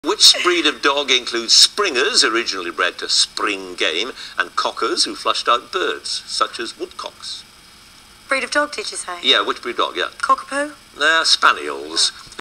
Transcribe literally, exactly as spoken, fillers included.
Which breed of dog includes springers, originally bred to spring game, and cockers, who flushed out birds, such as woodcocks? Breed of dog, did you say? Yeah, which breed of dog, yeah. Cockapoo? Nah, spaniels. Oh.